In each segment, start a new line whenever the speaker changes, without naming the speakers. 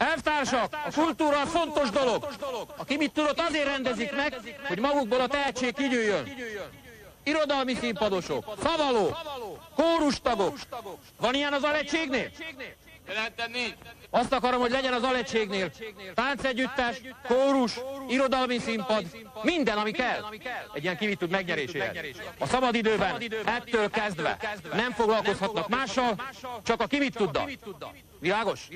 Elvtársak, a kultúra az fontos dolog. Aki mit tudott, azért rendezik meg, hogy magukból a tehetség kigyűjjön. Irodalmi színpadosok, szavalók, kórustagok. Van ilyen az alegységnél? Azt akarom, hogy legyen az alegységnél. Táncegyüttes, kórus, irodalmi színpad, minden, ami kell. Egy ilyen kivitt megnyeréséhez. A szabadidőben ettől kezdve nem foglalkozhatnak mással, csak a kivitt tudda. Világos?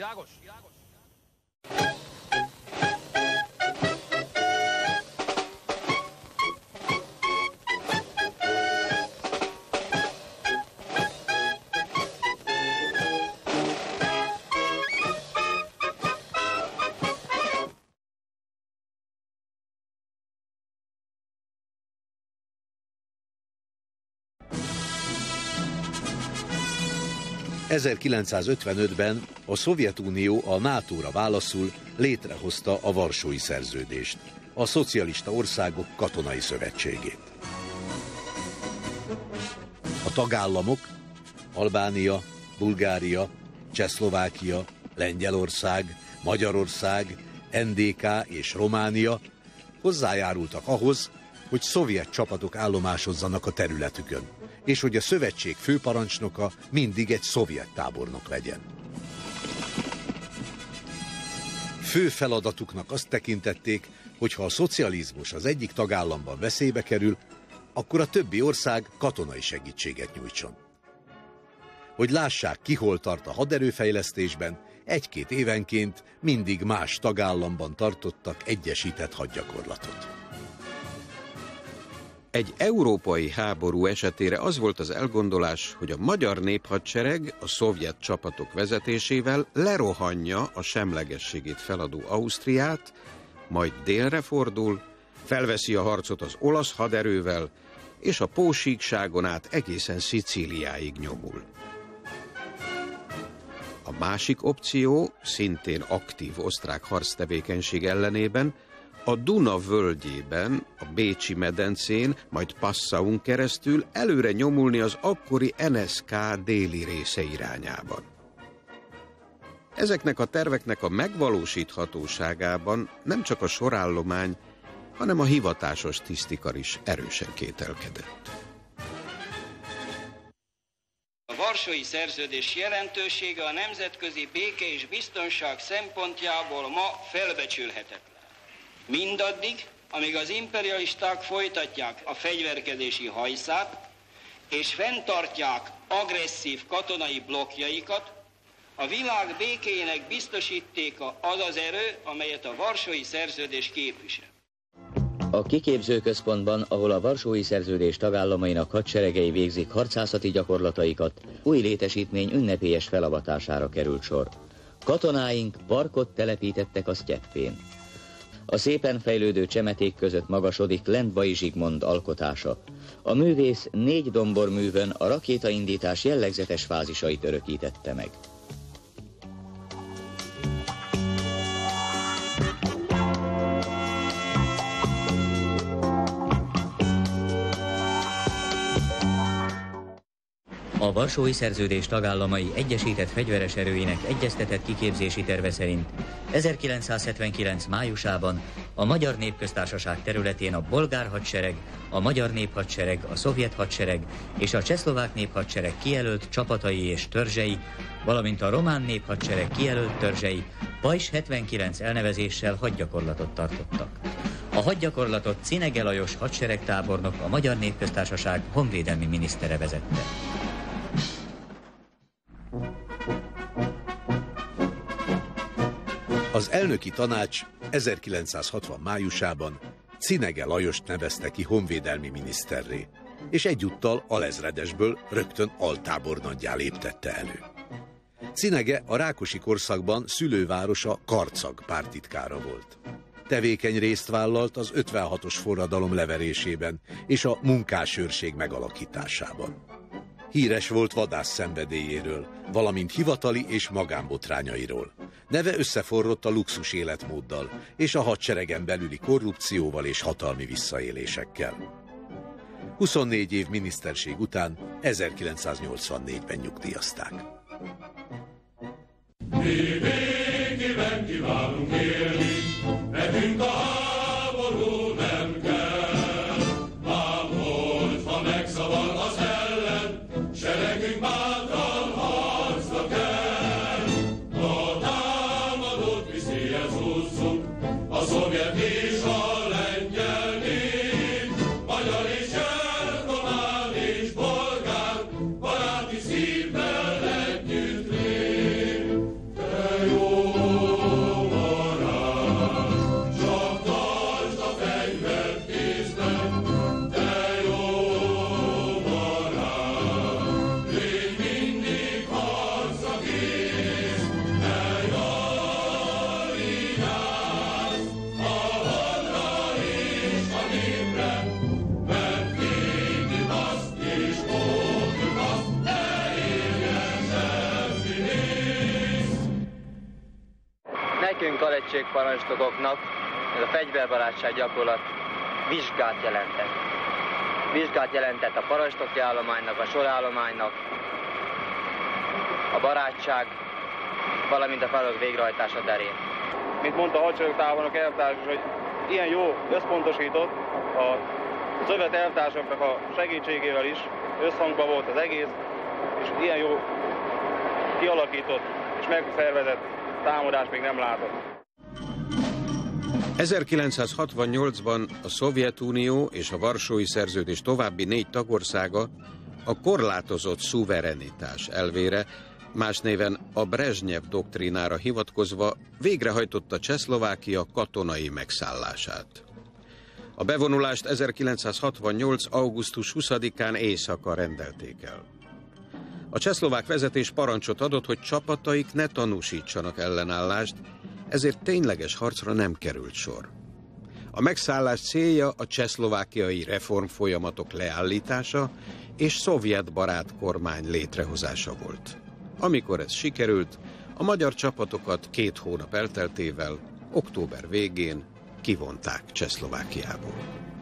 1955-ben a Szovjetunió a NATO-ra válaszul létrehozta a Varsói Szerződést, a szocialista országok katonai szövetségét. A tagállamok, Albánia, Bulgária, Csehszlovákia, Lengyelország, Magyarország, NDK és Románia hozzájárultak ahhoz, hogy szovjet csapatok állomásozzanak a területükön, és hogy a szövetség főparancsnoka mindig egy szovjet tábornok legyen. Fő feladatuknak azt tekintették, hogy ha a szocializmus az egyik tagállamban veszélybe kerül, akkor a többi ország katonai segítséget nyújtson. Hogy lássák, ki hol tart a haderőfejlesztésben, egy-két évenként mindig más tagállamban tartottak egyesített hadgyakorlatot.
Egy európai háború esetére az volt az elgondolás, hogy a magyar néphadsereg a szovjet csapatok vezetésével lerohanja a semlegességét feladó Ausztriát, majd délre fordul, felveszi a harcot az olasz haderővel, és a Pósíkságon át egészen Szicíliáig nyomul. A másik opció, szintén aktív osztrák harctevékenység ellenében, a Duna völgyében, a Bécsi medencén, majd Passaun keresztül előre nyomulni az akkori NSK déli része irányában. Ezeknek a terveknek a megvalósíthatóságában nem csak a sorállomány, hanem a hivatásos tisztikar is erősen kételkedett.
A Varsói Szerződés jelentősége a nemzetközi béke és biztonság szempontjából ma felbecsülhetetlen. Mindaddig, amíg az imperialisták folytatják a fegyverkezési hajszát, és fenntartják agresszív katonai blokkjaikat, a világ békéjének biztosítéka az az erő, amelyet a Varsói Szerződés képvisel.
A kiképzőközpontban, ahol a Varsói Szerződés tagállamainak hadseregei végzik harcászati gyakorlataikat, új létesítmény ünnepélyes felavatására került sor. Katonáink parkot telepítettek a sztyeppén. A szépen fejlődő csemeték között magasodik Lendvai Zsigmond alkotása. A művész 4 domborművön a rakétaindítás jellegzetes fázisait örökítette meg. A Varsói Szerződés tagállamai egyesített fegyveres erőinek egyeztetett kiképzési terve szerint 1979. májusában a Magyar Népköztársaság területén a bolgár hadsereg, a Magyar Néphadsereg, a Szovjet Hadsereg és a Csehszlovák Néphadsereg kijelölt csapatai és törzsei, valamint a Román Néphadsereg kijelölt törzsei Pajzs 79 elnevezéssel hadgyakorlatot tartottak. A hadgyakorlatot Cinege Lajos hadseregtábornok, a Magyar Népköztársaság honvédelmi minisztere vezette.
Az elnöki tanács 1960 májusában Cinege Lajost nevezte ki honvédelmi miniszterré, és egyúttal alezredesből rögtön altábornaggyá léptette elő. Cinege a rákosi korszakban szülővárosa Karcag párttitkára volt. Tevékeny részt vállalt az 56-os forradalom leverésében és a munkásőrség megalakításában. Híres volt vadász szenvedélyéről, valamint hivatali és magánbotrányairól. Neve összeforrott a luxus életmóddal és a hadseregen belüli korrupcióval és hatalmi visszaélésekkel. 24 év miniszterség után 1984-ben nyugdíjazták.
szovjet és a lengyel nép, magyar és cseh, román és bolgár, baráti szívvel együtt lép. Te jó barát, csak tartsd a fegyvert kézben, te jó barát, légy mindig harcra kész, ne jaj, vigyázz a hadra és a népre, mert védjük azt és óvjuk azt, ne érjen semmi rész.
Nekünk alegységparancsnokoknak ez a fegyverbarátság gyakorlat vizsgát jelentett. Vizsgát jelentett a parancsnoki állománynak, a sorállománynak, a barátság, valamint a feladat végrehajtása terén.
Mint mondta a hadseregtábornok elvtárs is, hogy ilyen jó összpontosított, a szovjet elvtársaknak a segítségével is összhangban volt az egész, és ilyen jó kialakított és megszervezett támadás még nem látott.
1968-ban a Szovjetunió és a Varsói Szerződés további 4 tagországa a korlátozott szuverenitás elvére, más néven a Brezsnyev doktrínára hivatkozva végrehajtotta Csehszlovákia katonai megszállását. A bevonulást 1968. augusztus 20-án éjszaka rendelték el. A csehszlovák vezetés parancsot adott, hogy csapataik ne tanúsítsanak ellenállást, ezért tényleges harcra nem került sor. A megszállás célja a csehszlovákiai reformfolyamatok leállítása és szovjetbarát kormány létrehozása volt. Amikor ez sikerült, a magyar csapatokat 2 hónap elteltével, október végén kivonták Csehszlovákiából.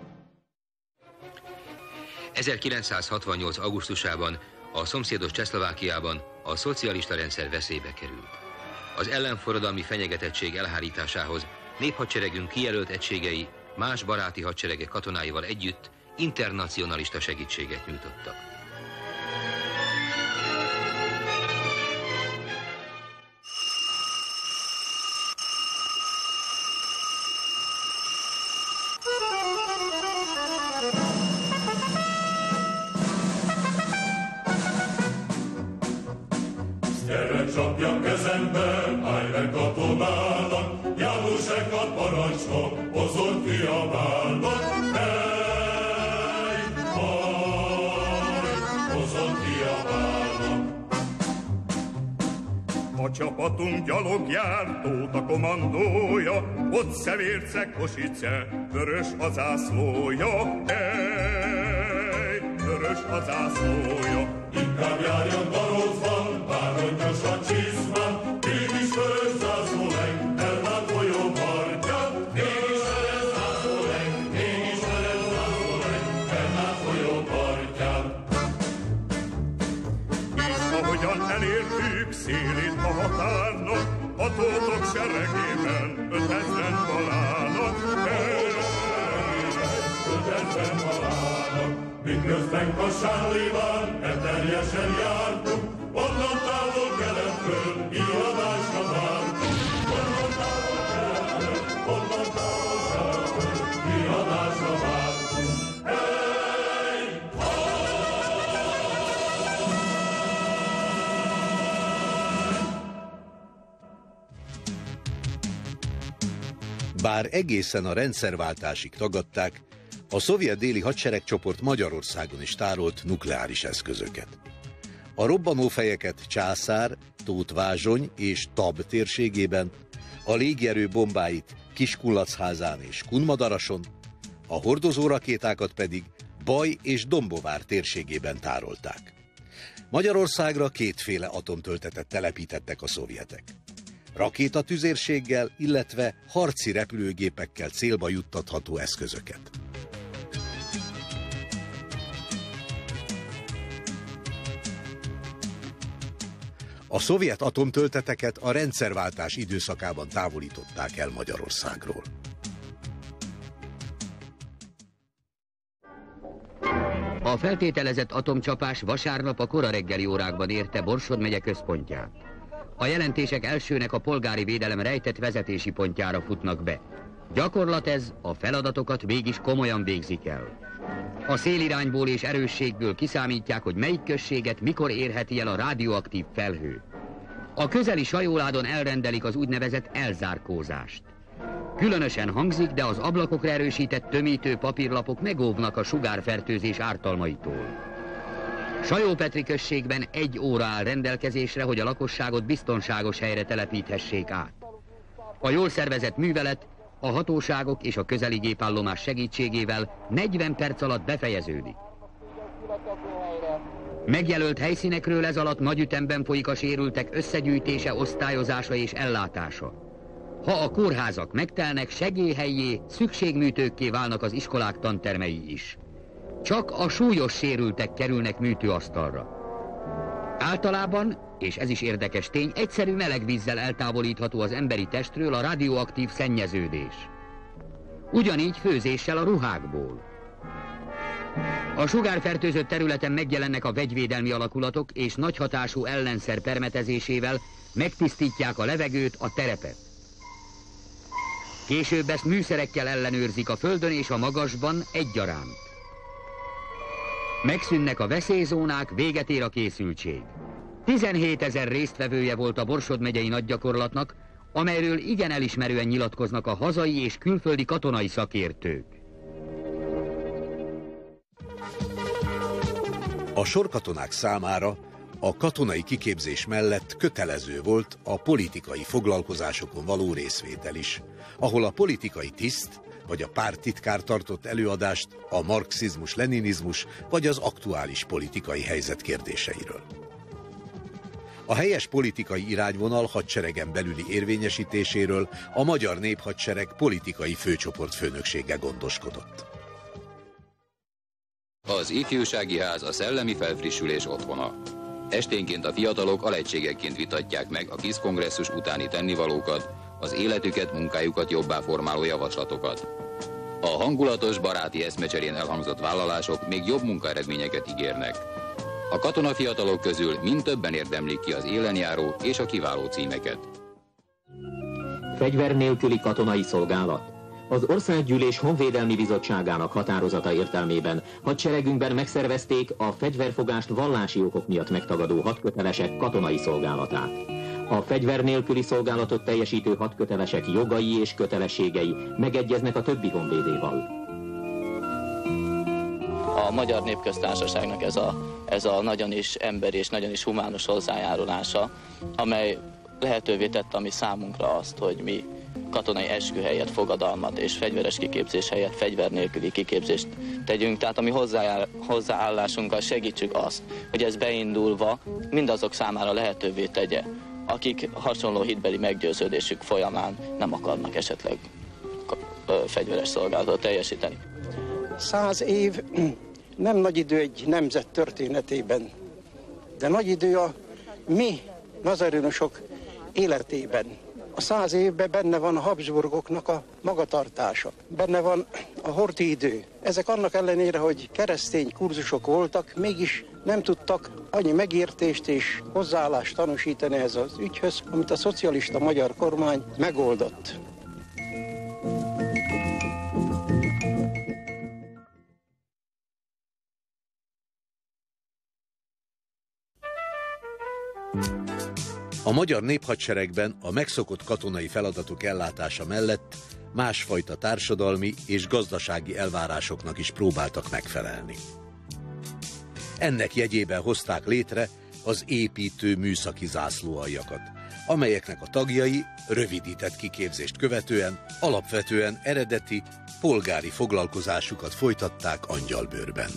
1968. augusztusában a szomszédos Csehszlovákiában a szocialista rendszer veszélybe került. Az ellenforradalmi fenyegetettség elhárításához néphadseregünk kijelölt egységei más baráti hadseregek katonáival együtt internacionalista segítséget nyújtottak.
Gyere, csapjak kezembe, állj meg katonának, Jánosekat parancsnok, hozott kiabálnak. Hely, haj, hozott kiabálnak.
A csapatunk gyalog jár, Tóth a kommandója, ott Szevérce, Kosice, vörös a zászlója. Hely, vörös a zászlója.
Inkább járjon Darozban, báronyos a csizmán, mégis vörös zászlóleng, elvált folyó partján. Mégis vörös zászlóleng, mégis vörös zászlóleng, elvált folyó partján.
És ahogyan elértük szélét a határnak, a tótok seregében 5000 találnak.
5000 találnak. Miközben Kassánléván eterjesen jártunk, onnan távol keletről hívadásra vártunk. Onnan távol keletről, onnan távol keletről hívadásra vártunk. Hey!
Bár egészen a rendszerváltásig tagadták, a szovjet déli hadseregcsoport Magyarországon is tárolt nukleáris eszközöket. A robbanófejeket Császár, Tóth-Vázsony és Tab térségében, a légierő bombáit Kiskunlachházán és Kunmadarason, a hordozó rakétákat pedig Baj és Dombovár térségében tárolták. Magyarországra 2 atomtöltetet telepítettek a szovjetek. Rakétatüzérséggel, illetve harci repülőgépekkel célba juttatható eszközöket. A szovjet atomtölteteket a rendszerváltás időszakában távolították el Magyarországról.
A feltételezett atomcsapás vasárnap a kora reggeli órákban érte Borsod megye központját. A jelentések elsőnek a polgári védelem rejtett vezetési pontjára futnak be. Gyakorlat ez, a feladatokat mégis komolyan végzik el. A szélirányból és erősségből kiszámítják, hogy melyik községet mikor érheti el a radioaktív felhő. A közeli sajóládon elrendelik az úgynevezett elzárkózást. Különösen hangzik, de az ablakokra erősített tömítő papírlapok megóvnak a sugárfertőzés ártalmaitól. Sajópetri községben 1 óra áll rendelkezésre, hogy a lakosságot biztonságos helyre telepíthessék át. A jól szervezett művelet a hatóságok és a közeli gépállomás segítségével 40 perc alatt befejeződik. Megjelölt helyszínekről ez alatt nagy ütemben folyik a sérültek összegyűjtése, osztályozása és ellátása. Ha a kórházak megtelnek, segélyhellyé, szükségműtőkké válnak az iskolák tantermei is. Csak a súlyos sérültek kerülnek műtőasztalra. Általában, és ez is érdekes tény, egyszerű meleg vízzel eltávolítható az emberi testről a radioaktív szennyeződés. Ugyanígy főzéssel a ruhákból. A sugárfertőzött területen megjelennek a vegyvédelmi alakulatok, és nagy hatású ellenszer permetezésével megtisztítják a levegőt, a terepet. Később ezt műszerekkel ellenőrzik a földön és a magasban egyaránt. Megszűnnek a veszélyzónák, véget ér a készültség. 17 000 résztvevője volt a Borsod megyei nagygyakorlatnak, amelyről igen elismerően nyilatkoznak a hazai és külföldi katonai szakértők.
A sorkatonák számára a katonai kiképzés mellett kötelező volt a politikai foglalkozásokon való részvétel is, ahol a politikai tiszt vagy a párttitkár tartott előadást a marxizmus-leninizmus vagy az aktuális politikai helyzet kérdéseiről. A helyes politikai irányvonal hadseregen belüli érvényesítéséről a Magyar Néphadsereg politikai főcsoportfőnöksége gondoskodott.
Az ifjúsági ház a szellemi felfrissülés otthona. Esténként a fiatalok alegységekként vitatják meg a KISZ kongresszus utáni tennivalókat, az életüket, munkájukat jobbá formáló javaslatokat. A hangulatos, baráti eszmecserén elhangzott vállalások még jobb munkaeredményeket ígérnek. A katonafiatalok közül mind többen érdemlik ki az élenjáró és a kiváló címeket.
Fegyver nélküli katonai szolgálat. Az Országgyűlés Honvédelmi Bizottságának határozata értelmében hadseregünkben megszervezték a fegyverfogást vallási okok miatt megtagadó hadkötelesek katonai szolgálatát. A fegyver nélküli szolgálatot teljesítő hadkötelesek jogai és kötelességei megegyeznek a többi honvédéval.
A Magyar Népköztársaságnak ez a nagyon is emberi és nagyon is humános hozzájárulása, amely lehetővé tette a mi számunkra azt, hogy mi katonai eskü helyett fogadalmat és fegyveres kiképzés helyett fegyver nélküli kiképzést tegyünk. Tehát a mi hozzáállásunkkal segítsük azt, hogy ez beindulva mindazok számára lehetővé tegye, akik hasonló hitbeli meggyőződésük folyamán nem akarnak esetleg fegyveres szolgálatot teljesíteni.
100 év nem nagy idő egy nemzet történetében, de nagy idő a mi nazarénosok életében. A 100 évben benne van a Habsburgoknak a magatartása, benne van a horthy idő. Ezek annak ellenére, hogy keresztény kurzusok voltak, mégis nem tudtak annyi megértést és hozzáállást tanúsítani ez az ügyhöz, amit a szocialista magyar kormány megoldott.
A Magyar Néphadseregben a megszokott katonai feladatok ellátása mellett másfajta társadalmi és gazdasági elvárásoknak is próbáltak megfelelni. Ennek jegyében hozták létre az építő műszaki zászlóaljakat, amelyeknek a tagjai rövidített kiképzést követően alapvetően eredeti, polgári foglalkozásukat folytatták angyalbőrben.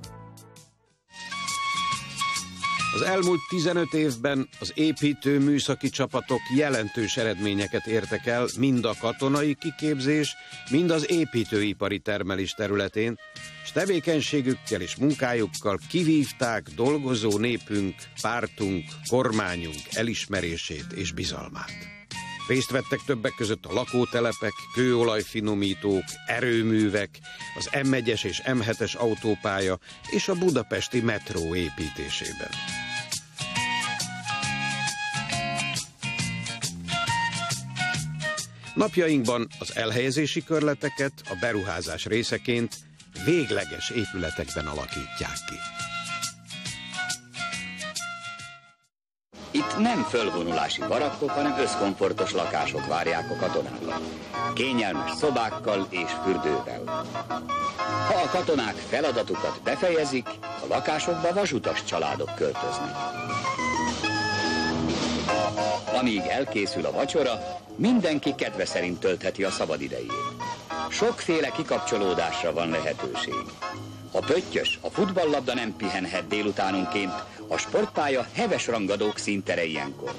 Az elmúlt 15 évben az építő műszaki csapatok jelentős eredményeket értek el mind a katonai kiképzés, mind az építőipari termelés területén, és tevékenységükkel és munkájukkal kivívták dolgozó népünk, pártunk, kormányunk elismerését és bizalmát. Részt vettek többek között a lakótelepek, kőolajfinomítók, erőművek, az M1-es és M7-es autópálya és a budapesti metró építésében. Napjainkban az elhelyezési körleteket a beruházás részeként végleges épületekben alakítják ki.
Itt nem fölvonulási barakkok, hanem összkomfortos lakások várják a katonákat. Kényelmes szobákkal és fürdővel. Ha a katonák feladatukat befejezik, a lakásokba vasutas családok költöznek. Amíg elkészül a vacsora, mindenki kedve szerint töltheti a szabadidejét. Sokféle kikapcsolódásra van lehetőség. A pöttyös, a futballlabda nem pihenhet délutánonként, a sportpálya heves rangadók színtere ilyenkor.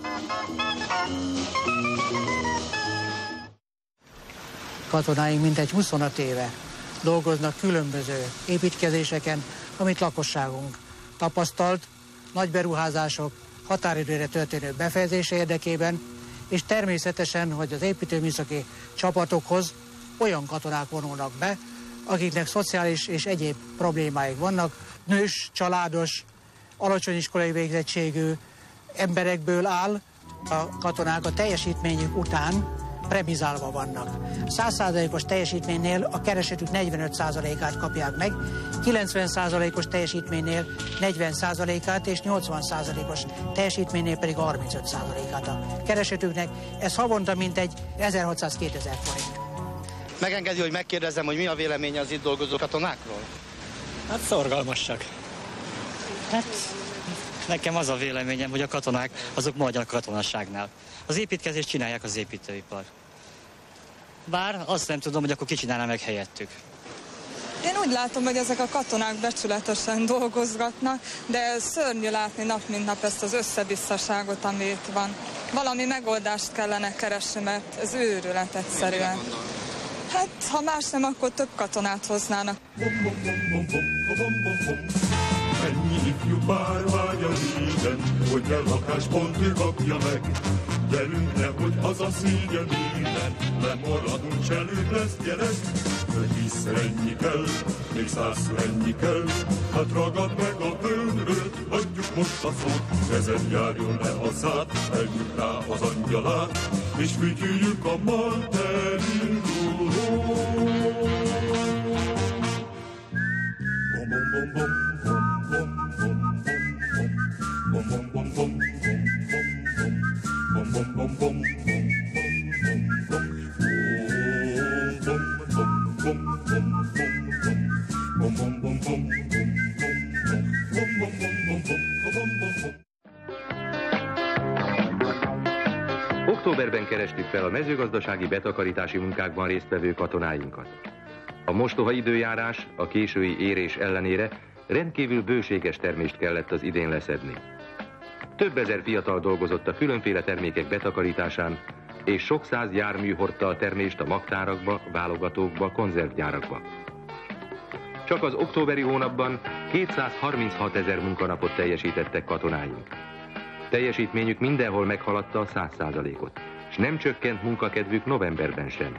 Katonáink mintegy 25 éve dolgoznak különböző építkezéseken, amit lakosságunk tapasztalt, nagy beruházások határidőre történő befejezése érdekében, és természetesen, hogy az építőműszaki csapatokhoz olyan katonák vonulnak be, akiknek szociális és egyéb problémáik vannak, nős, családos, alacsony iskolai végzettségű emberekből áll. A katonák a teljesítményük után premizálva vannak. 100%-os teljesítménynél a keresetük 45%-át kapják meg, 90%-os teljesítménynél 40%-át és 80%-os teljesítménynél pedig 35%-át a keresetüknek. Ez havonta mintegy 1600-2000 forint.
Megengedi, hogy megkérdezzem, hogy mi a véleménye az itt dolgozó katonákról?
Hát szorgalmasak. Hát nekem az a véleményem, hogy a katonák azok maradjanak a katonasságnál. Az építkezést csinálják az építőipar. Bár azt nem tudom, hogy akkor ki csinálná meg helyettük.
Én úgy látom, hogy ezek a katonák becsületesen dolgozgatnak, de szörnyű látni nap mint nap ezt az összebisszaságot, ami itt van. Valami megoldást kellene keresni, mert ez őrület egyszerűen. Hát, ha más nem, akkor több katonát hoznának.
Ennyi ifjú pár vágya régen, hogy ne lakásponti kapja meg. Gyerünk, nehogy az a szígyen élen, lemaradunk, cselőd lesz gyerek. 10-szer ennyi kell, még 100-szor ennyi kell, hát ragad meg a földről, adjuk most a szót. Kezed járjon le a szád, eljut rá az angyalát, és fütyüljük a malterindulót. Bom, bom, bom, bom.
Októberben kerestük fel a mezőgazdasági betakarítási munkákban résztvevő katonáinkat. A mostoha időjárás, a késői érés ellenére rendkívül bőséges termést kellett az idén leszedni. Több ezer fiatal dolgozott a különféle termékek betakarításán, és sok száz jármű hordta a termést a magtárakba, válogatókba, konzervgyárakba. Csak az októberi hónapban 236 000 munkanapot teljesítettek katonáink. Teljesítményük mindenhol meghaladta a 100%-ot, és nem csökkent munkakedvük novemberben sem.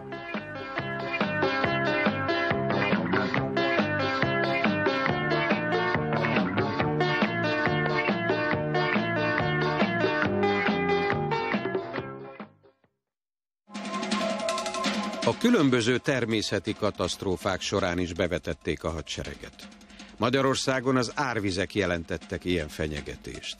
A különböző természeti katasztrófák során is bevetették a hadsereget. Magyarországon az árvizek jelentettek ilyen fenyegetést.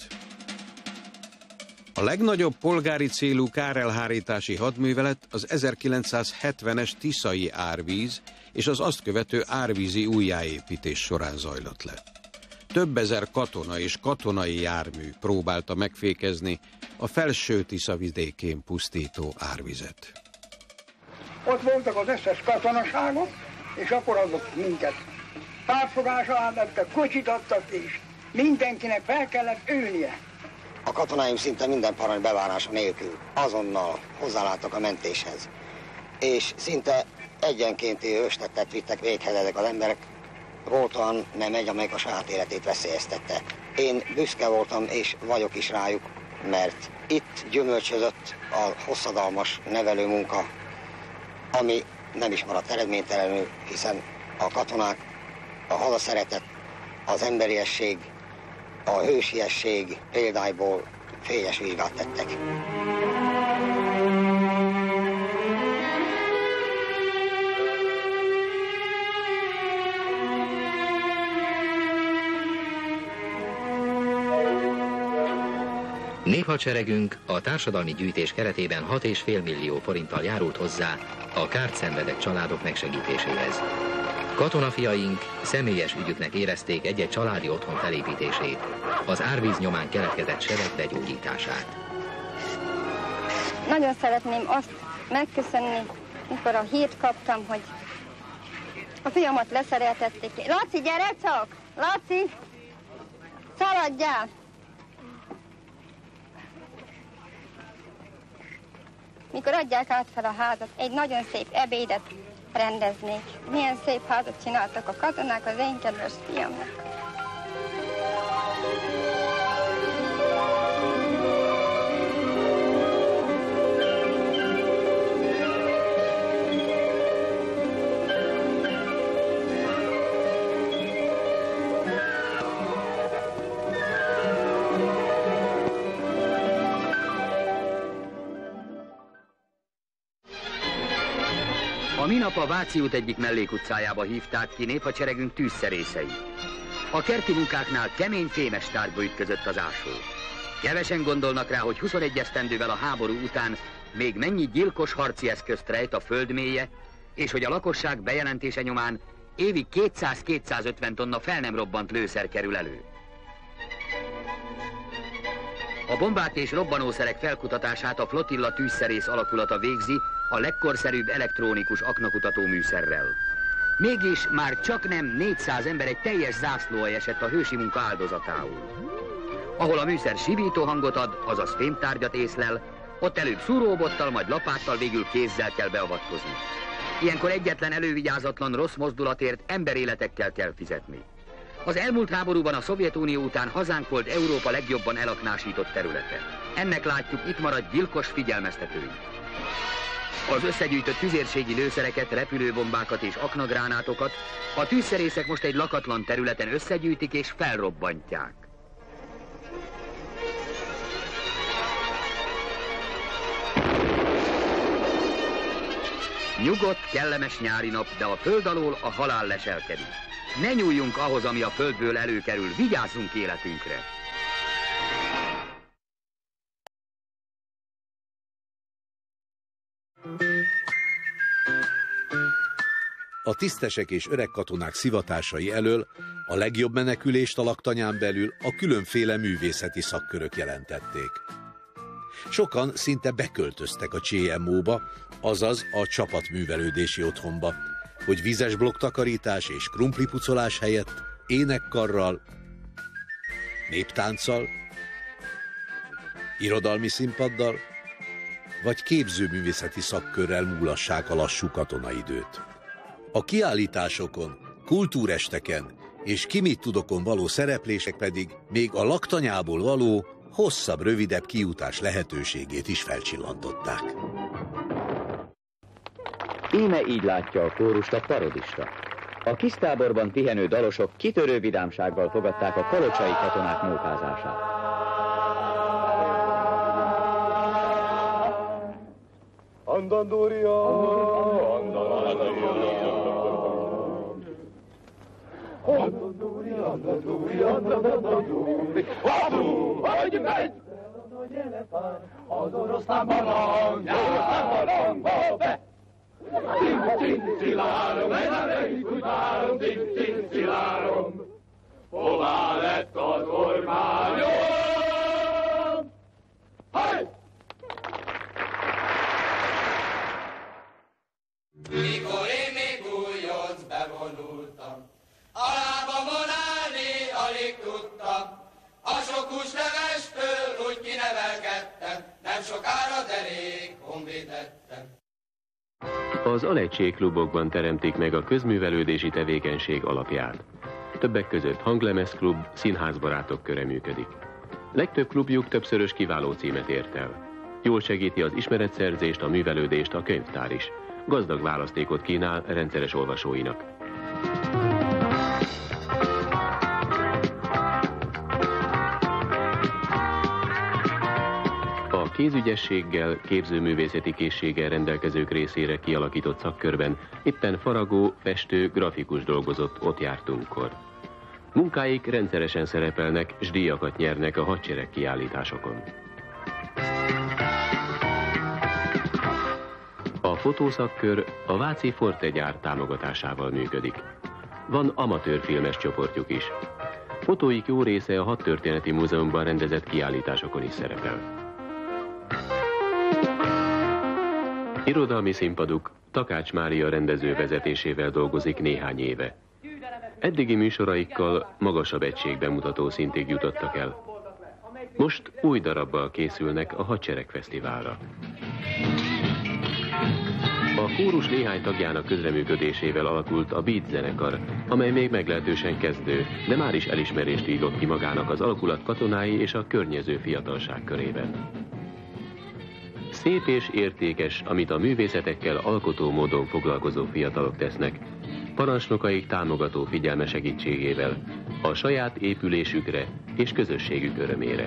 A legnagyobb polgári célú kárelhárítási hadművelet az 1970-es tiszai árvíz és az azt követő árvízi újjáépítés során zajlott le. Több ezer katona és katonai jármű próbálta megfékezni a felső Tisza vidékén pusztító árvizet.
Ott voltak az összes katonaságok, és akkor azok minket pártfogás alá vettek, kocsit adtak, és mindenkinek fel kellett ülnie.
A katonáim szinte minden parancs bevárása nélkül azonnal hozzáláttak a mentéshez. És szinte egyenkénti őstettet vittek véghez ezek az emberek. Volt olyan nem egy, amelyik a saját életét veszélyeztette. Én büszke voltam, és vagyok is rájuk, mert itt gyümölcsözött a hosszadalmas nevelőmunka, ami nem is maradt eredménytelenül, hiszen a katonák, a hazaszeretet, az emberiesség, a hősiesség példáiból fényes vívát tettek.
Néphadseregünk a társadalmi gyűjtés keretében 6,5 millió forinttal járult hozzá a kárt szenvedett családok megsegítéséhez. Katonafiaink személyes ügyüknek érezték egy-egy családi otthon felépítését, az árvíz nyomán keletkezett sebek begyógyítását.
Nagyon szeretném azt megköszönni, mikor a hírt kaptam, hogy a fiamat leszereltették. Laci, gyere csak! Laci! Szaladjál! Mikor adják át fel a házat, egy nagyon szép ebédet rendeznék. Milyen szép házat csináltak a katonák az én kedves fiamnak.
A minap a Váci út egyik mellékutcájába hívták ki néphadseregünk tűzszerészei. A kerti munkáknál kemény fémes tárgyba ütközött az ásó. Kevesen gondolnak rá, hogy 21 esztendővel a háború után még mennyi gyilkos harci eszközt rejt a földmélye, és hogy a lakosság bejelentése nyomán évi 200-250 tonna fel nem robbant lőszer kerül elő. A bombák és robbanószerek felkutatását a flotilla tűzszerész alakulata végzi a legkorszerűbb elektronikus aknakutató műszerrel. Mégis már csaknem 400 ember egy teljes zászlóalj esett a hősi munka áldozatául. Ahol a műszer sivító hangot ad, azaz fémtárgyat észlel, ott előbb szúróbottal, majd lapáttal, végül kézzel kell beavatkozni. Ilyenkor egyetlen elővigyázatlan rossz mozdulatért emberéletekkel kell fizetni. Az elmúlt háborúban a Szovjetunió után hazánk volt Európa legjobban elaknásított területe. Ennek látjuk itt maradt gyilkos figyelmeztetői. Az összegyűjtött tüzérségi lőszereket, repülőbombákat és aknagránátokat a tűzszerészek most egy lakatlan területen összegyűjtik és felrobbantják. Nyugodt, kellemes nyári nap, de a föld alól a halál leselkedik. Ne nyúljunk ahhoz, ami a földből előkerül, vigyázzunk életünkre!
A tisztesek és öreg katonák szivatásai elől a legjobb menekülést a laktanyán belül a különféle művészeti szakkörök jelentették. Sokan szinte beköltöztek a CMO-ba, azaz a csapatművelődési otthonba, hogy vízes blokktakarítás és krumplipucolás helyett énekkarral, néptánccal, irodalmi színpaddal vagy képzőművészeti szakkörrel múlassák a lassú katonaidőt. A kiállításokon, kultúresteken és ki mit tudokon való szereplések pedig még a laktanyából való hosszabb, rövidebb kijutás lehetőségét is felcsillantották.
Íme így látja a kórust a parodista. A kistáborban pihenő dalosok kitörő vidámsággal fogadták a kalocsai katonák mókázását.
Andandúria, hogy megy! Nagy elefánt, az oroszlán barangba be! Tin-tin-cilárom, egy-egy-úgy-várom, tin-tin-cilárom, hová lett az ormányom? Hajj!
Mikor én még újonc bevonultam, a lábamon állni alig tudtam, a sok húslevestől úgy kinevelkedtem, nem sokára derék honvéd lettem.
Az alegységklubokban teremtik meg a közművelődési tevékenység alapját. Többek között hanglemezklub, színházbarátok köre működik. Legtöbb klubjuk többszörös kiváló címet ért el. Jól segíti az ismeretszerzést, a művelődést a könyvtár is. Gazdag választékot kínál rendszeres olvasóinak. A kézügyességgel, képzőművészeti készséggel rendelkezők részére kialakított szakkörben éppen faragó, festő, grafikus dolgozott, ott jártunkkor. Munkáik rendszeresen szerepelnek, s díjakat nyernek a hadsereg kiállításokon. A fotószakkör a Váci Forte gyár támogatásával működik. Van amatőr filmes csoportjuk is. Fotóik jó része a Hadtörténeti Múzeumban rendezett kiállításokon is szerepel. Irodalmi színpaduk Takács Mária rendező vezetésével dolgozik néhány éve. Eddigi műsoraikkal magasabb egységbemutató szintig jutottak el. Most új darabbal készülnek a Hadseregfesztiválra. A kórus néhány tagjának közreműködésével alakult a Beat zenekar, amely még meglehetősen kezdő, de már is elismerést ívott ki magának az alakulat katonái és a környező fiatalság körében. Szép és értékes, amit a művészetekkel alkotó módon foglalkozó fiatalok tesznek, parancsnokaik támogató figyelme segítségével, a saját épülésükre és közösségük örömére.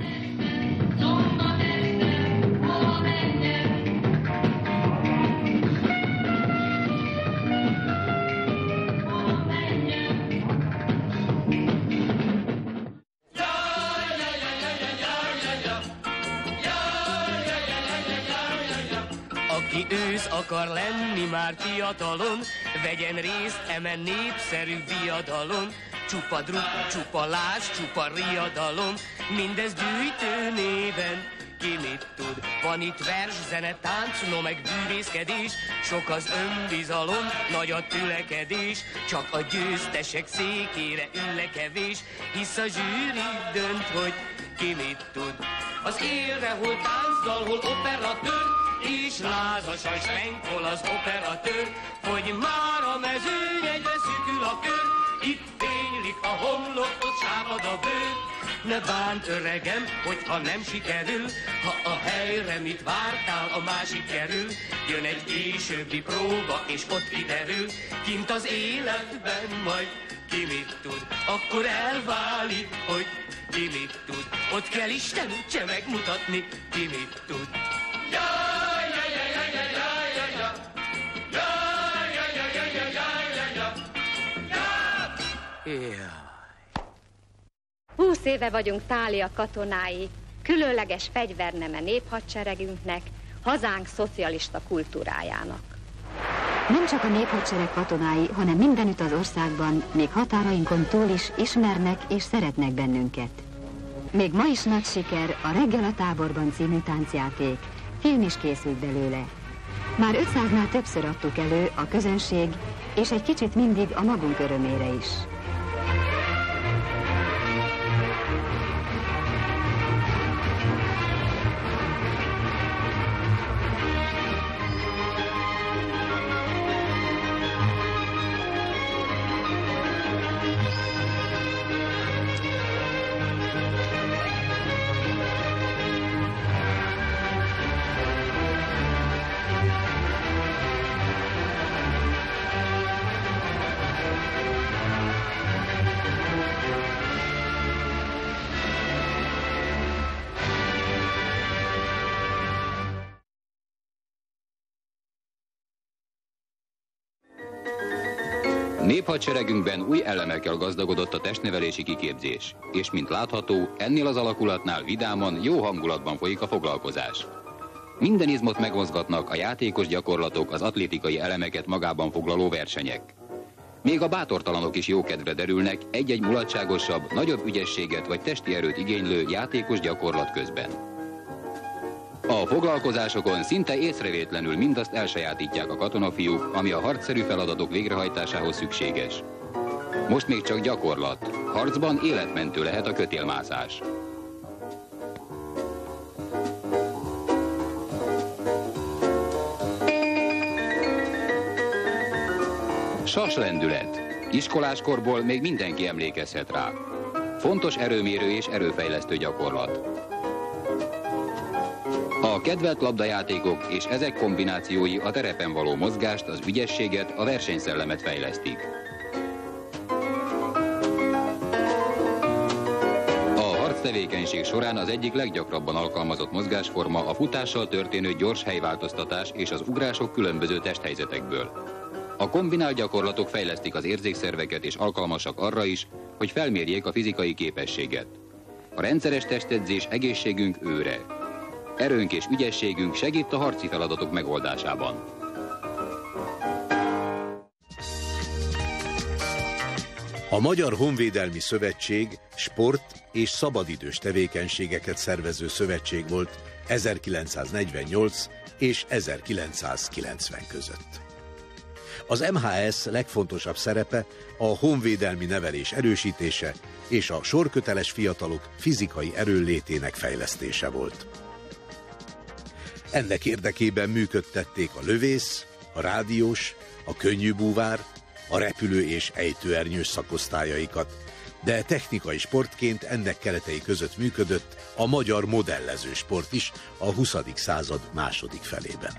Aki ősz akar lenni már fiatalon, vegyen részt emen népszerű viadalon. Csupa druk, csupa láz, csupa riadalom, mindez gyűjtő néven. Ki mit tud? Van itt vers, zene, tánc, no meg bűvészkedés, sok az önbizalom, nagy a tülekedés, csak a győztesek székére ül kevés, hisz a zsűri dönt, hogy ki mit tud. Az élre hol táncdal, hol operatőr, és lázasan svenkol az operatőr, hogy már a mezőny egyre szűkül a kör, itt fénylik a homlok, ott sápad a bőr. Ne bánt, öregem, hogyha nem sikerül, ha a helyre mit vártál, a másik kerül. Jön egy későbbi próba, és ott kiderül, kint az életben majd ki mit tud. Akkor elválik, hogy ki mit tud. Ott kell Isten úgyse megmutatni, ki mit tud. Jaj, jaj, jaj, jaj, jaj, jaj, jaj, jaj. Jaj, jaj, jaj, jaj, jaj, jaj, jaj, jaj. Jaj.
20 éve vagyunk Tália katonái, különleges fegyverneme néphadseregünknek, hazánk szocialista kultúrájának.
Nem csak a néphadsereg katonái, hanem mindenütt az országban, még határainkon túl is ismernek és szeretnek bennünket. Még ma is nagy siker a Reggel a táborban című táncjáték, film is készült belőle. Már 500-nál többször adtuk elő a közönség, és egy kicsit mindig a magunk örömére is.
Néphadseregünkben új elemekkel gazdagodott a testnevelési kiképzés, és mint látható, ennél az alakulatnál vidáman, jó hangulatban folyik a foglalkozás. Minden izmot megmozgatnak a játékos gyakorlatok, az atlétikai elemeket magában foglaló versenyek. Még a bátortalanok is jó kedvre derülnek egy-egy mulatságosabb, nagyobb ügyességet vagy testi erőt igénylő játékos gyakorlat közben. A foglalkozásokon szinte észrevétlenül mindazt elsajátítják a katonafiúk, ami a harcszerű feladatok végrehajtásához szükséges. Most még csak gyakorlat. Harcban életmentő lehet a kötélmászás. Saslendület. Iskoláskorból még mindenki emlékezhet rá. Fontos erőmérő és erőfejlesztő gyakorlat. A kedvelt labdajátékok és ezek kombinációi a terepen való mozgást, az ügyességet, a versenyszellemet fejlesztik. A harctevékenység során az egyik leggyakrabban alkalmazott mozgásforma a futással történő gyors helyváltoztatás és az ugrások különböző testhelyzetekből. A kombinált gyakorlatok fejlesztik az érzékszerveket és alkalmasak arra is, hogy felmérjék a fizikai képességet. A rendszeres testedzés egészségünk őre. Erőnk és ügyességünk segít a harci feladatok megoldásában.
A Magyar Honvédelmi Szövetség sport- és szabadidős tevékenységeket szervező szövetség volt 1948 és 1990 között. Az MHS legfontosabb szerepe a honvédelmi nevelés erősítése és a sorköteles fiatalok fizikai erőnlétének fejlesztése volt. Ennek érdekében működtették a lövész, a rádiós, a könnyűbúvár, a repülő- és ejtőernyős szakosztályaikat, de technikai sportként ennek keretei között működött a magyar modellező sport is a 20. század második felében.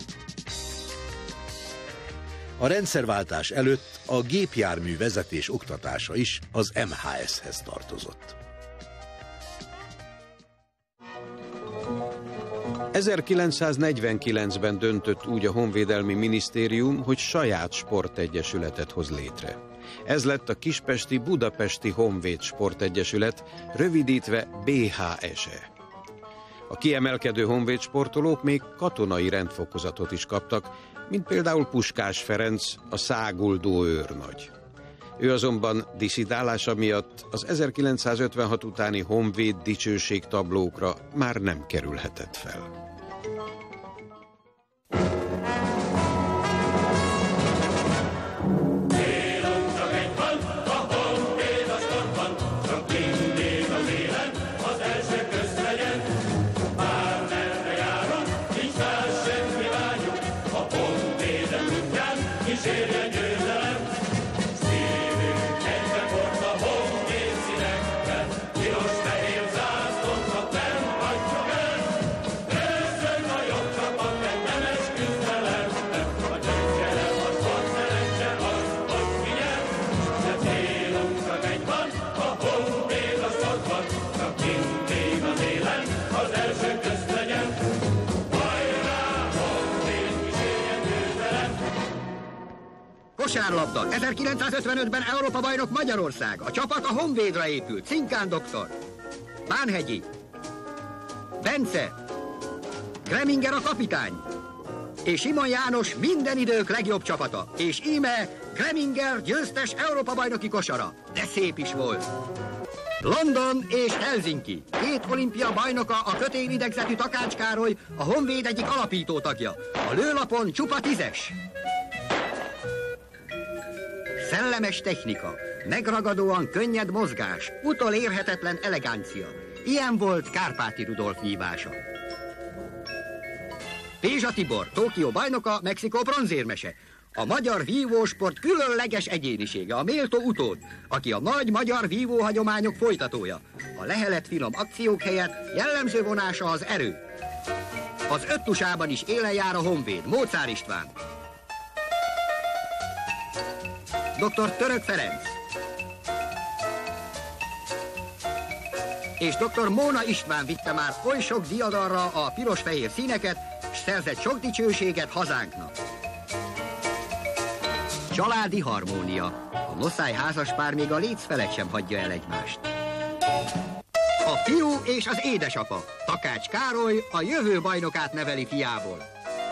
A rendszerváltás előtt a gépjármű vezetés oktatása is az MHS-hez tartozott.
1949-ben döntött úgy a Honvédelmi Minisztérium, hogy saját sportegyesületet hoz létre. Ez lett a Kispesti Budapesti Honvéd Sportegyesület, rövidítve BHSE. A kiemelkedő honvéd sportolók még katonai rendfokozatot is kaptak, mint például Puskás Ferenc, a száguldó őrnagy. Ő azonban disszidálása miatt az 1956 utáni honvéd dicsőség tablókra már nem kerülhetett fel.
Kosárlabda. 1955-ben Európa-bajnok Magyarország. A csapat a Honvédra épült. Cinkán doktor. Bánhegyi. Bence. Greminger a kapitány. És Simon János minden idők legjobb csapata. És íme Greminger győztes Európa-bajnoki kosara. De szép is volt. London és Helsinki. Két olimpia bajnoka, a kötélidegzetű Takács Károly, a Honvéd egyik alapító tagja. A lőlapon csupa 10-es. Szellemes technika, megragadóan könnyed mozgás, utolérhetetlen elegancia. Ilyen volt Kárpáti Rudolf vívása. Pézsa Tibor, Tokió bajnoka, Mexikó bronzérmese. A magyar vívósport különleges egyénisége, a méltó utód, aki a nagy magyar vívóhagyományok folytatója. A lehelet finom akciók helyett jellemző vonása az erő. Az öttusában is élen jár a Honvéd, Móczár István. Dr. Török Ferenc és dr. Móna István vitte már oly sok diadalra a piros-fehér színeket, s szerzett sok dicsőséget hazánknak. Családi harmónia. A Noszály házaspár még a léc felett sem hagyja el egymást. A fiú és az édesapa, Takács Károly, a jövő bajnokát neveli fiából.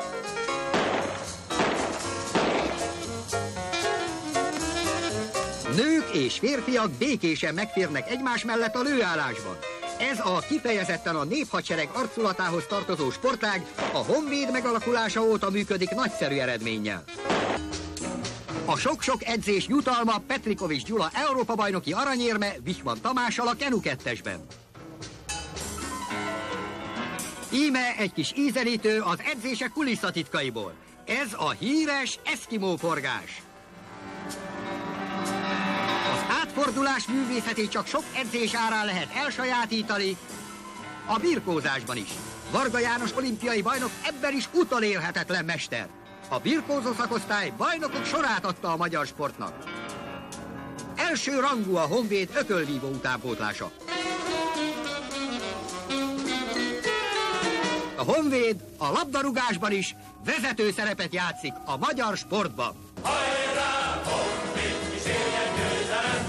Nők és férfiak békésen megférnek egymás mellett a lőállásban. Ez a kifejezetten a néphadsereg arculatához tartozó sportág a Honvéd megalakulása óta működik nagyszerű eredménnyel. A sok-sok edzés jutalma Petrikovics Gyula Európa-bajnoki aranyérme Wichmann Tamással a Kenu 2-esben. Íme egy kis ízelítő az edzések kulisszatitkaiból. Ez a híres eszkimó forgás. Átfordulás művészetét csak sok edzés árán lehet elsajátítani, a birkózásban is. Varga János olimpiai bajnok ebben is utolérhetetlen mester. A birkózó szakosztály bajnokok sorát adta a magyar sportnak. Első rangú a Honvéd ökölvívó utánpótlása. A Honvéd a labdarúgásban is vezető szerepet játszik a magyar sportban.
Hajrá, Honvéd, kísérjen győzelem!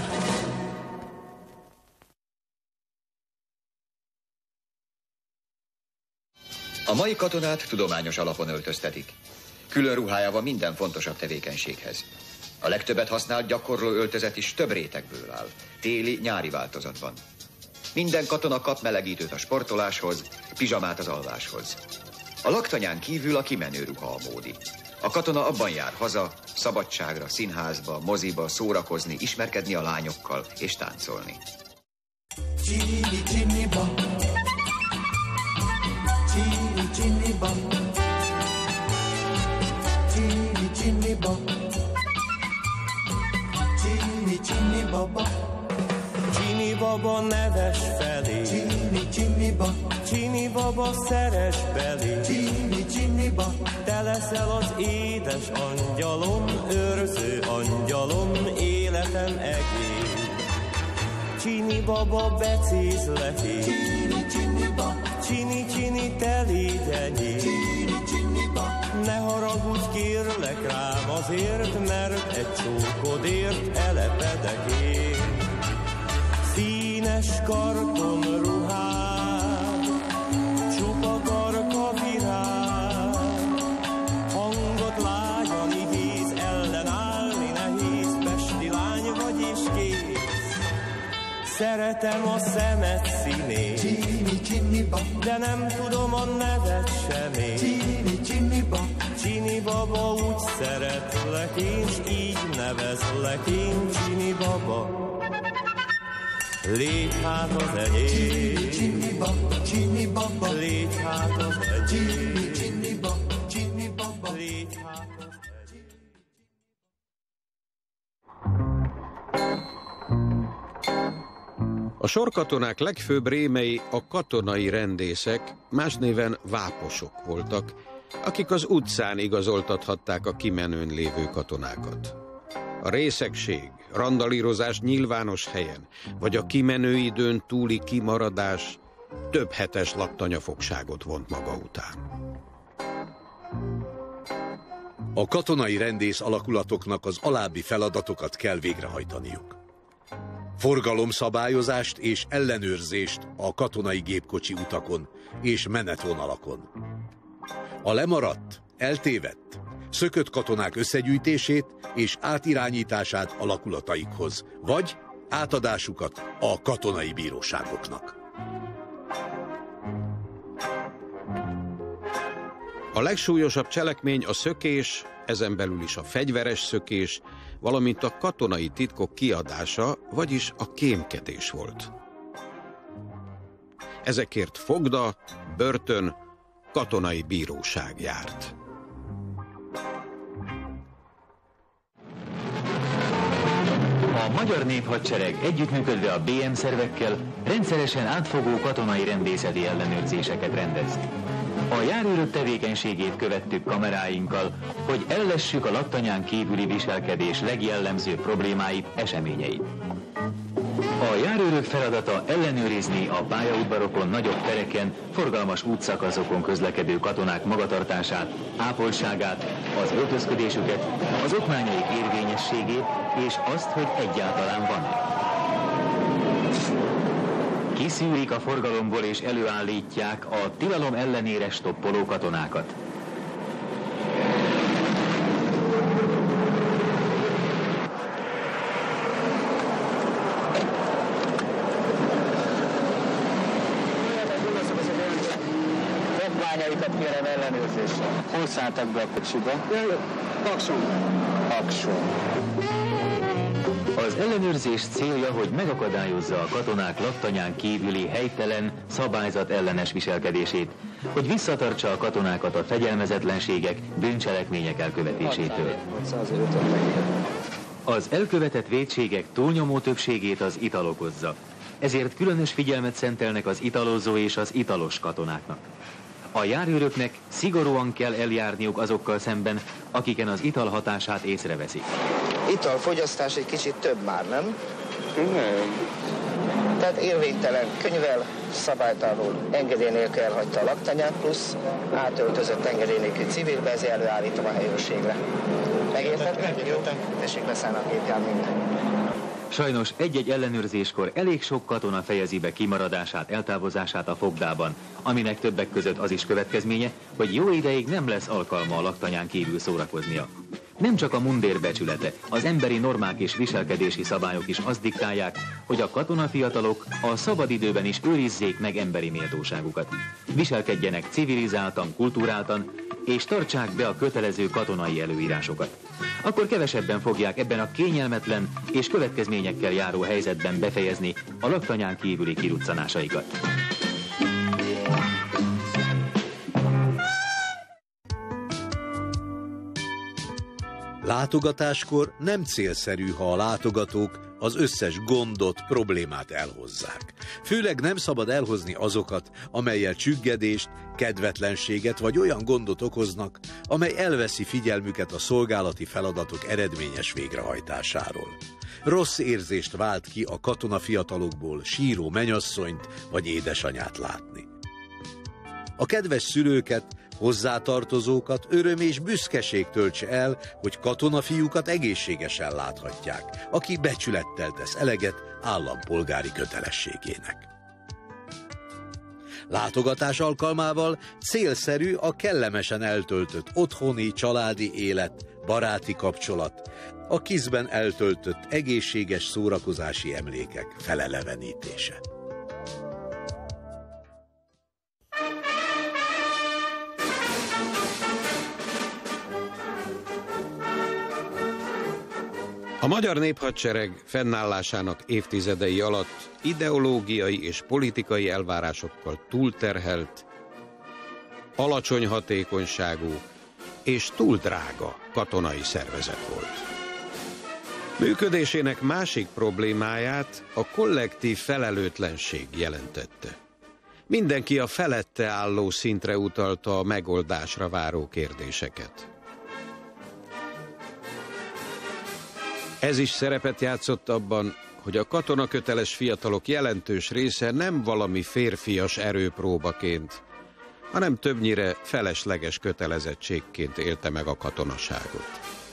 A mai katonát tudományos alapon öltöztetik. Külön ruhája van minden fontosabb tevékenységhez. A legtöbbet használt gyakorló öltözet is több rétegből áll, téli-nyári változatban. Minden katona kap melegítőt a sportoláshoz, pizsamát az alváshoz. A laktanyán kívül a kimenő ruha a módi. A katona abban jár haza, szabadságra, színházba, moziba, szórakozni, ismerkedni a lányokkal és táncolni.
Chini chini bom, chini chini bom, chini chini bom, chini chini baba,
Csini baba neves felé,
chini chini bom,
Csini baba szeres belé,
chini chini bom,
te leszel az édes angyalom, őrző angyalom, életem egész. Csini baba becézleti, Csini csini te légy enyém. Ne haragudj kérlek rám azért, mert egy csókodért elepedek én. Színes karton ruhád, csupa karka virág, hangot lágyan igéz, ellenállni nehéz, pesti lány vagy és kész. Szeretem a szemed színét, de nem tudom a neved semét. Csini baba, úgy szeretlek én, s így nevezlek én, Csini baba. Légy hát az enyém, Csini baba, légy hát az enyém, Csini baba, légy hát az enyém.
A sorkatonák legfőbb rémei a katonai rendészek, más néven váposok voltak, akik az utcán igazoltathatták a kimenőn lévő katonákat. A részegség, randalírozás nyilvános helyen, vagy a kimenő időn túli kimaradás több hetes laktanyafogságot vont maga után.
A katonai rendész alakulatoknak az alábbi feladatokat kell végrehajtaniuk. Forgalomszabályozást és ellenőrzést a katonai gépkocsi utakon és menetvonalakon. A lemaradt, eltévedt, szökött katonák összegyűjtését és átirányítását alakulataikhoz, vagy átadásukat a katonai bíróságoknak.
A legsúlyosabb cselekmény a szökés, ezen belül is a fegyveres szökés, valamint a katonai titkok kiadása, vagyis a kémkedés volt. Ezekért fogda, börtön, katonai bíróság járt.
A Magyar Néphadsereg együttműködve a BM szervekkel rendszeresen átfogó katonai rendészeti ellenőrzéseket rendez. A járőrök tevékenységét követtük kameráinkkal, hogy ellessük a laktanyán kívüli viselkedés legjellemzőbb problémáit, eseményeit. A járőrök feladata ellenőrizni a pályaudvarokon, nagyobb tereken, forgalmas útszakaszokon közlekedő katonák magatartását, ápoltságát, az öltözködésüket, az okmányaik érvényességét és azt, hogy egyáltalán van-e. Kiszűrik a forgalomból és előállítják a tilalom ellenére stoppoló katonákat.
Okmányaikat kérem ellenőrzésre. Hol szálltak be a kocsiba? Akson.
Az ellenőrzés célja, hogy megakadályozza a katonák laktanyán kívüli helytelen, szabályzat ellenes viselkedését, hogy visszatartsa a katonákat a fegyelmezetlenségek, bűncselekmények elkövetésétől. Az elkövetett vétségek túlnyomó többségét az ital okozza, ezért különös figyelmet szentelnek az italozó és az italos katonáknak. A járőröknek szigorúan kell eljárniuk azokkal szemben, akiken az ital hatását észreveszik.
Italfogyasztás egy kicsit több már, nem? Nem. Tehát érvénytelen könyvvel, szabálytalanul engedély nélkül elhagyta a laktanyát, plusz átöltözött engedély nélkül civilbe, ezért előállítom a helyőrségre. Megérted? Megértem. Tessék leszállni a gépjárműre.
Sajnos egy-egy ellenőrzéskor elég sok katona fejezi be kimaradását, eltávozását a fogdában, aminek többek között az is következménye, hogy jó ideig nem lesz alkalma a laktanyán kívül szórakoznia. Nem csak a mundér becsülete, az emberi normák és viselkedési szabályok is azt diktálják, hogy a katonafiatalok a szabadidőben is őrizzék meg emberi méltóságukat. Viselkedjenek civilizáltan, kulturáltan, és tartsák be a kötelező katonai előírásokat. Akkor kevesebben fogják ebben a kényelmetlen és következményekkel járó helyzetben befejezni a laktanyán kívüli kiruccanásaikat.
Látogatáskor nem célszerű, ha a látogatók az összes gondot, problémát elhozzák. Főleg nem szabad elhozni azokat, amellyel csüggedést, kedvetlenséget vagy olyan gondot okoznak, amely elveszi figyelmüket a szolgálati feladatok eredményes végrehajtásáról. Rossz érzést vált ki a katonafiatalokból síró menyasszonyt vagy édesanyát látni. A kedves szülőket, hozzátartozókat öröm és büszkeség töltse el, hogy katonafiúkat egészségesen láthatják, aki becsülettel tesz eleget állampolgári kötelességének. Látogatás alkalmával célszerű a kellemesen eltöltött otthoni, családi élet, baráti kapcsolat, a kizben eltöltött egészséges szórakozási emlékek felelevenítése.
A magyar néphadsereg fennállásának évtizedei alatt ideológiai és politikai elvárásokkal túlterhelt, alacsony hatékonyságú és túl drága katonai szervezet volt. Működésének másik problémáját a kollektív felelőtlenség jelentette. Mindenki a felette álló szintre utalta a megoldásra váró kérdéseket. Ez is szerepet játszott abban, hogy a katonaköteles fiatalok jelentős része nem valami férfias erőpróbaként, hanem többnyire felesleges kötelezettségként élte meg a katonaságot.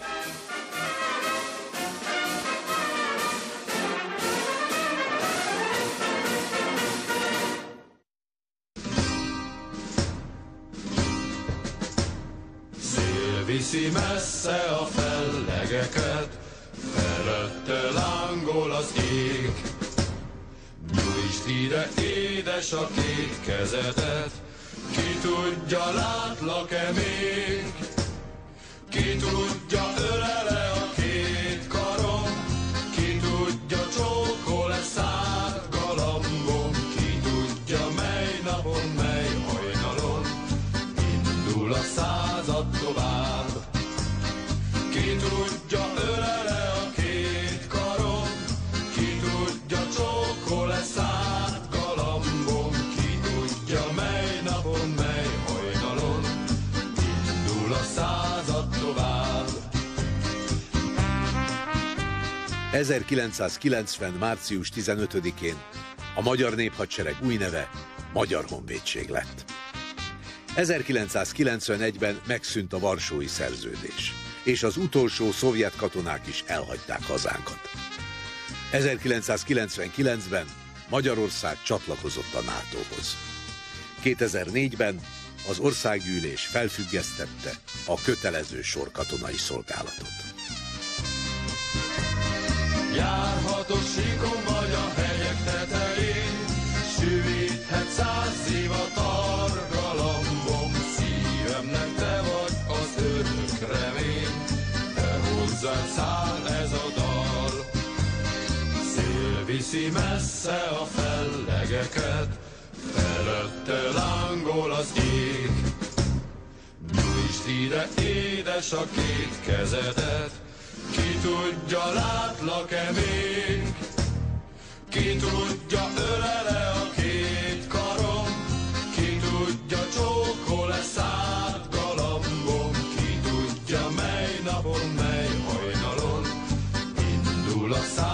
Szél viszi messze a fellegeket, felette lángol az ég. Nyújtsd ide, édes, a két kezedet, ki tudja, látlak-e még? Ki tudja, ölele a két karom, ki tudja, csókol-e szád galambom, ki tudja, mely napon, mely hajnalon indul a század tovább. Ki tudja, ölele a két karom, ki tudja, csókol-e szád galambom, ki tudja, mely napon, mely hajnalon indul a század tovább.
1990. március 15-én a Magyar Néphadsereg új neve Magyar Honvédség lett. 1991-ben megszűnt a Varsói Szerződés, és az utolsó szovjet katonák is elhagyták hazánkat. 1999-ben Magyarország csatlakozott a NATO-hoz. 2004-ben az országgyűlés felfüggesztette a kötelező sorkatonai szolgálatot.
Járhatod síkon vagy a hegyek tetején, süvíthet 100 zivatar galambom, szívemnek te vagy az örök remény, te hozzád száll ez a dal. Szél viszi messze a fellegeket, felette lángol az ég. Nyújtsd ide, édes, a két kezedet, ki tudja, látlak-e még? Ki tudja, ölele a két karom, ki tudja, csókol-e szád galambom, ki tudja, mely napon, mely hajnalon indul a szád.